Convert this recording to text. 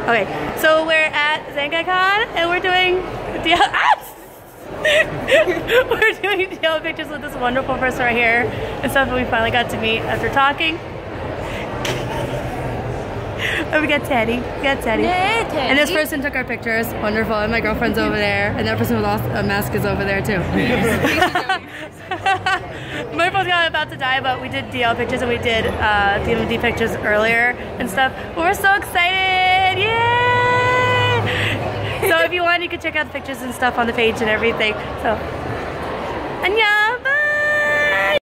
Okay, so we're at ZanGaiCon and we're doing we're doing DL pictures with this wonderful person right here and stuff that we finally got to meet after talking. And we got Teddy. Hey, Teddy. And this person took our pictures. Wonderful. And my girlfriend's over there. And that person with a mask is over there too. My phone's about to die, but we did DL pictures and we did DMD pictures earlier and stuff. But we're so excited! Yay! So if you want, you can check out the pictures and stuff on the page and everything. So, annyeong!